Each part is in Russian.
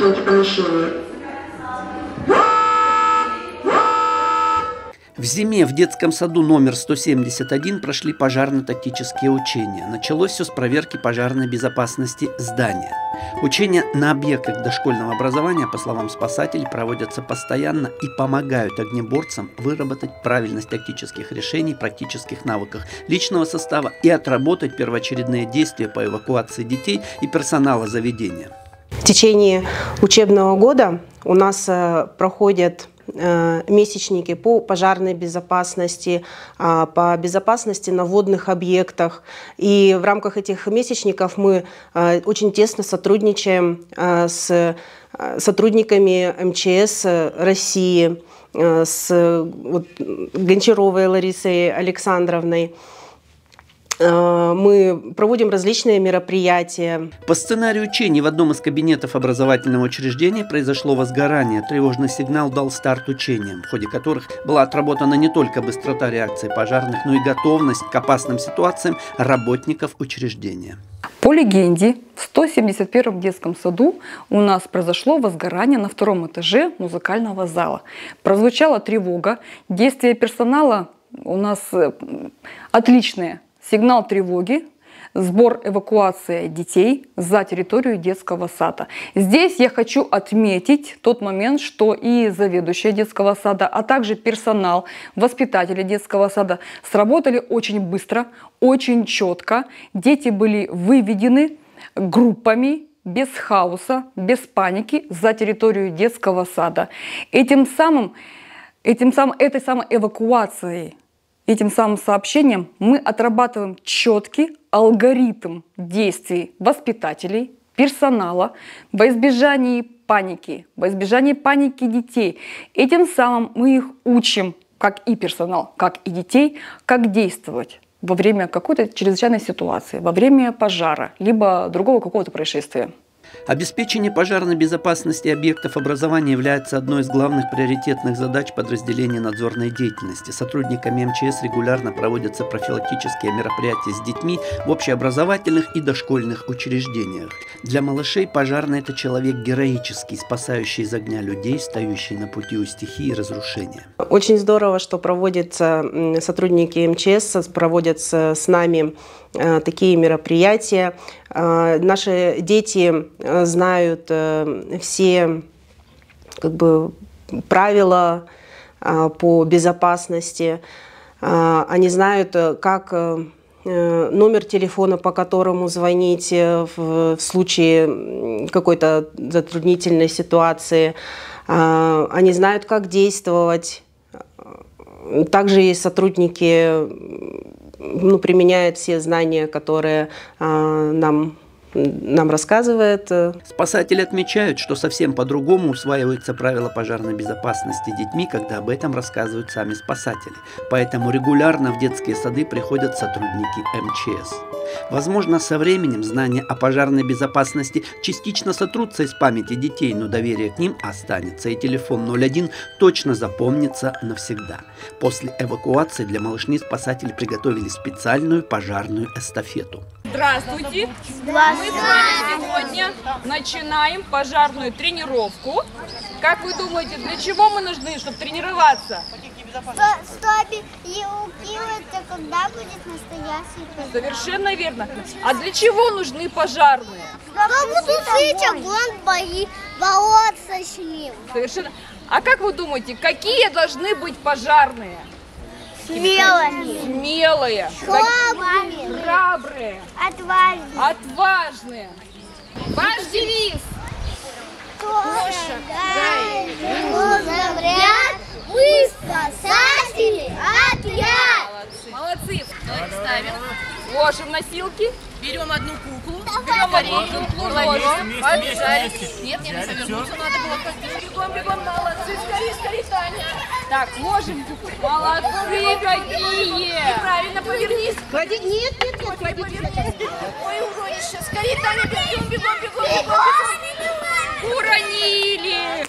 покиньте помещение. В зиме в детском саду номер 171 прошли пожарно-тактические учения. Началось все с проверки пожарной безопасности здания. Учения на объектах дошкольного образования, по словам спасателей, проводятся постоянно и помогают огнеборцам выработать правильность тактических решений, практических навыках личного состава и отработать первоочередные действия по эвакуации детей и персонала заведения. В течение учебного года у нас проходят месячники по пожарной безопасности, по безопасности на водных объектах. И в рамках этих месячников мы очень тесно сотрудничаем с сотрудниками МЧС России, с Гончаровой Ларисой Александровной. Мы проводим различные мероприятия. По сценарию учений в одном из кабинетов образовательного учреждения произошло возгорание. Тревожный сигнал дал старт учениям, в ходе которых была отработана не только быстрота реакции пожарных, но и готовность к опасным ситуациям работников учреждения. По легенде, в 171-м детском саду у нас произошло возгорание на 2-м этаже музыкального зала. Прозвучала тревога, действия персонала у нас отличные. Сигнал тревоги, сбор эвакуации детей за территорию детского сада. Здесь я хочу отметить тот момент, что и заведующая детского сада, а также персонал, воспитатели детского сада сработали очень быстро, очень четко. Дети были выведены группами, без хаоса, без паники за территорию детского сада. Этой самой эвакуацией, этим самым сообщением мы отрабатываем четкий алгоритм действий воспитателей, персонала во избежании паники детей. Этим самым мы их учим, как и персонал, как и детей, как действовать во время какой-то чрезвычайной ситуации, во время пожара, либо другого какого-то происшествия. Обеспечение пожарной безопасности объектов образования является одной из главных приоритетных задач подразделения надзорной деятельности. Сотрудниками МЧС регулярно проводятся профилактические мероприятия с детьми в общеобразовательных и дошкольных учреждениях. Для малышей пожарный – это человек героический, спасающий из огня людей, стоящий на пути у стихии и разрушения. Очень здорово, что проводятся сотрудники МЧС, проводятся с нами такие мероприятия. Наши дети знают все правила по безопасности. Они знают, как номер телефона, по которому звонить в случае какой-то затруднительной ситуации. Они знают, как действовать. Также и сотрудники применяют все знания, которые нам рассказывает. Спасатели отмечают, что совсем по-другому усваиваются правила пожарной безопасности детьми, когда об этом рассказывают сами спасатели. Поэтому регулярно в детские сады приходят сотрудники МЧС. Возможно, со временем знания о пожарной безопасности частично сотрутся из памяти детей, но доверие к ним останется, и телефон 01 точно запомнится навсегда. После эвакуации для малышни спасатели приготовили специальную пожарную эстафету. Здравствуйте! Мы с вами сегодня начинаем пожарную тренировку. Как вы думаете, для чего мы нужны, чтобы тренироваться? Чтобы эвакуироваться, когда будет настоящий пожар. Совершенно верно. А для чего нужны пожарные? Чтобы тушить огонь, бороться с ним. Совершенно. А как вы думаете, какие должны быть пожарные? Смелые. Смелые. Храбрые. Храбрые. Отважные. Отважные. Ваш девиз. Мы спасатели отряд. Молодцы. Ставим. Ложим носилки. Берем одну куклу. Берем одну куклу. Ложим. Побежали. Нет, не завернуться надо было. Бегом. Молодцы. Скорее, Таня. Так, ложим куклу. Молодцы какие. Правильно, повернись. Клади. Нет, кладите. Ой, уродище. Скорее, Таня, бегом. Уронили.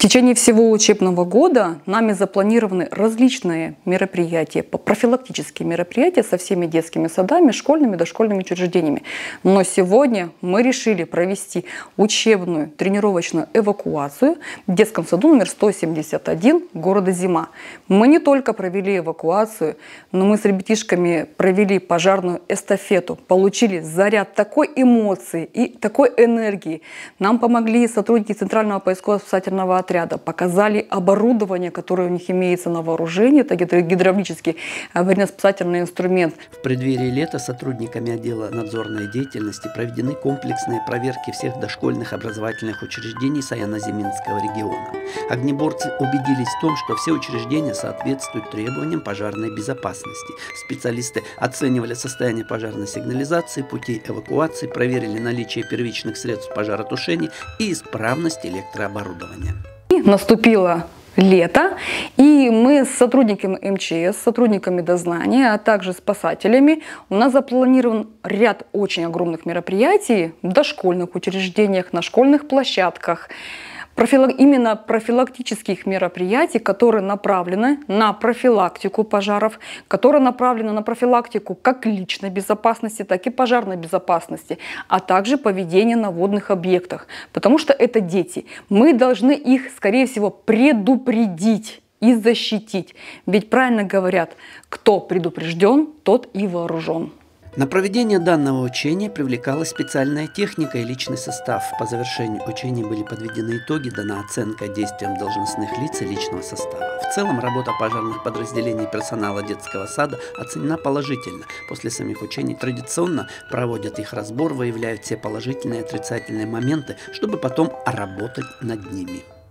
течение всего учебного года нами запланированы различные мероприятия, профилактические мероприятия со всеми детскими садами, школьными и дошкольными учреждениями. Но сегодня мы решили провести учебную тренировочную эвакуацию в детском саду номер 171 города Зима. Мы не только провели эвакуацию, но мы с ребятишками провели пожарную эстафету, получили заряд такой эмоции и такой энергии. Нам помогли сотрудники Центрального поисково-спасательного отряда, показали оборудование, которое у них имеется на вооружении, это гидравлический аварийно-спасательный инструмент. В преддверии лета сотрудниками отдела надзорной деятельности проведены комплексные проверки всех дошкольных образовательных учреждений Саяно-Зиминского региона. Огнеборцы убедились в том, что все учреждения соответствуют требованиям пожарной безопасности. Специалисты оценивали состояние пожарной сигнализации, пути эвакуации, проверили наличие первичных средств пожаротушения и исправность электрооборудования. Наступило лето, и мы с сотрудниками МЧС, сотрудниками дознания, а также спасателями, у нас запланирован ряд очень огромных мероприятий в дошкольных учреждениях, на школьных площадках, именно профилактических мероприятий, которые направлены на профилактику пожаров, которые направлены на профилактику как личной безопасности, так и пожарной безопасности, а также поведения на водных объектах. Потому что это дети. Мы должны их, скорее всего, предупредить и защитить. Ведь правильно говорят, кто предупрежден, тот и вооружен. На проведение данного учения привлекалась специальная техника и личный состав. По завершению учений были подведены итоги, дана оценка действиям должностных лиц и личного состава. В целом, работа пожарных подразделений персонала детского сада оценена положительно. После самих учений традиционно проводят их разбор, выявляют все положительные и отрицательные моменты, чтобы потом работать над ними.